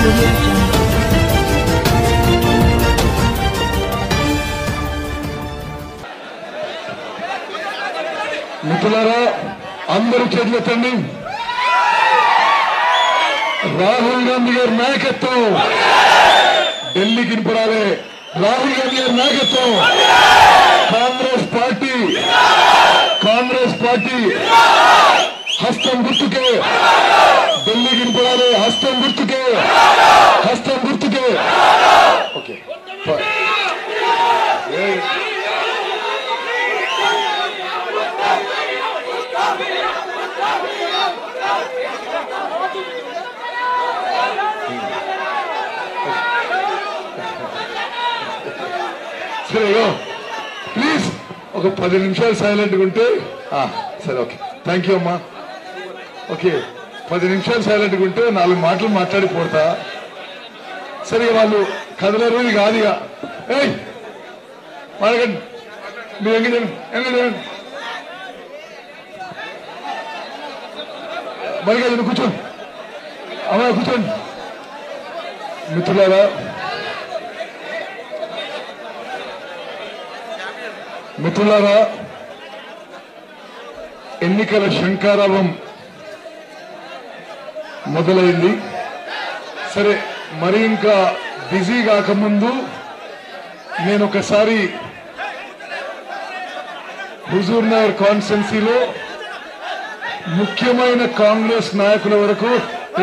మిత్రులారా, అందరూ చేతులెత్తండి. రాహుల్ గాంధీ గారి నాయకత్వం ఢిల్లీకి వినపడాలి. రాహుల్ గాంధీ గారి నాయకత్వం కాంగ్రెస్ పార్టీ హస్తం గుర్తుకే ఢిల్లీకి వినపడాలి. హస్తం గుర్తుకే. ఓకే, సరే, ప్లీజ్ ఒక 10 నిమిషాలు సైలెంట్గా ఉంటే సరే. ఓకే, థ్యాంక్ యూ అమ్మా. ఓకే, 10 నిమిషాలు సైలెంట్గా ఉంటే 4 మాటలు మాట్లాడిపోతా. సరే, వాళ్ళు కదలరు. ఇది కాదు ఇక. మాడకండి, మీరు ఎంగ మరి కాదు, కూర్చోండి అమ్మా, కూర్చోండి. మిత్రులారా, ఎన్నికల శంఖారావం మొదలైంది. సరే, మరి ఇంకా బిజీ కాకముందు నేను ఒకసారి హుజూర్ నగర్ కాన్స్టిట్యున్సీలో ముఖ్యమైన కాంగ్రెస్ నాయకుల వరకు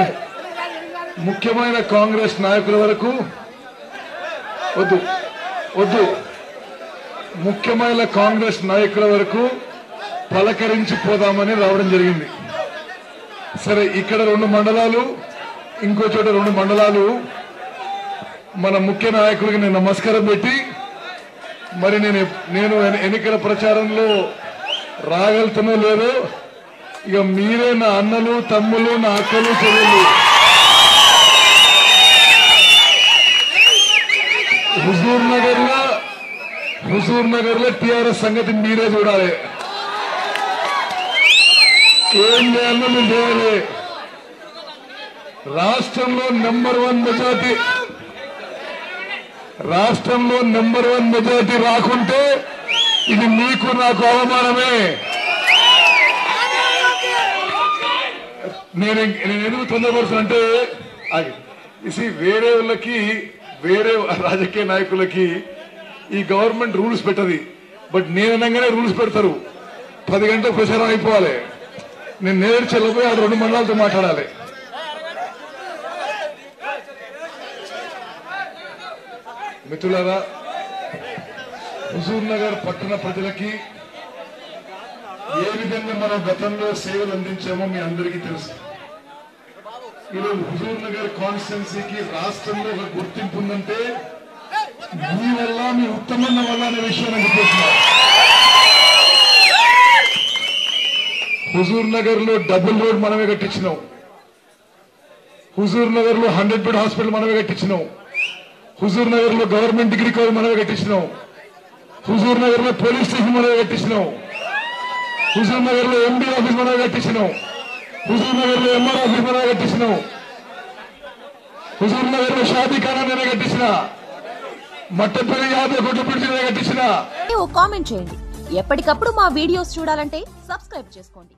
ముఖ్యమైన కాంగ్రెస్ నాయకుల వరకు పలకరించిపోదామని రావడం జరిగింది. సరే, ఇక్కడ 2 మండలాలు, ఇంకో చోట 2 మండలాలు. మన ముఖ్య నాయకులకి నేను నమస్కారం పెట్టి, మరి నేను ఎన్నికల ప్రచారంలో రాగలుగుతానో లేదో ఇక మీరే నా అన్నలు, తమ్ములు, నా అక్కలు, చెల్లెలు. హుజూర్ నగర్ లో టీఆర్ఎస్ సంగతి మీరే చూడాలి. ఏం చేయాలో మీరు చేయాలి. రాష్ట్రంలో నెంబర్ 1 మెజార్టీ రాకుంటే ఇది మీకు నాకు అవమానమే. నేను ఎందుకు తొందరపడుతున్నా అంటే వేరే వాళ్ళకి, వేరే రాజకీయ నాయకులకి ఈ గవర్నమెంట్ రూల్స్ పెట్టది. బట్ నేను అనగానే రూల్స్ పెడతారు. 10 గంటలకు ప్రచారం అయిపోవాలి. నేను నేరు చెల్లపోయి 2 మండలాలతో మాట్లాడాలి. మిత్రులారా, హుజూర్ నగర్ పట్టణ ప్రజలకి ఏ విధంగా మనం గతంలో సేవలు అందించామో మీ అందరికీ తెలుసు. ఈరోజు హుజూర్ నగర్ కాన్స్టిట్యున్సీకి రాష్ట్రంలో ఒక గుర్తింపు ఉందంటే మీ వల్ల, మీ ఉత్తమన్న వల్ల అనే విషయం నేను చెప్పేస్తున్నా. హుజూర్ నగర్ లో డబుల్ రోడ్ మనమే కట్టించినాం. హుజూర్ నగర్ లో 100 బెడ్ హాస్పిటల్ మనమే కట్టించినాం. హుజూర్ నగర్ లో గవర్నమెంట్ డిగ్రీ కాలేజ్ మనమే కట్టించినాం. హుజూర్ నగర్ లో పోలీస్ స్టేషన్ మనమే కట్టించినాం. హుజూర్ నగర్ లో ఎండీ ఆఫీస్ మనమే కట్టించినాం. హుజూర్ నగర్ లో ఎంఆర్ ఆఫీస్ మనమే కట్టించినాం. హుజూర్ నగర్ లో షాదీ ఖానా నేనే కట్టించిన. మట్టపల్లి 50 కోట్ల పెట్టి కట్టించిన. కామెంట్ చేయండి. ఎప్పటికప్పుడు మా వీడియోస్ చూడాలంటే సబ్స్క్రైబ్ చేసుకోండి.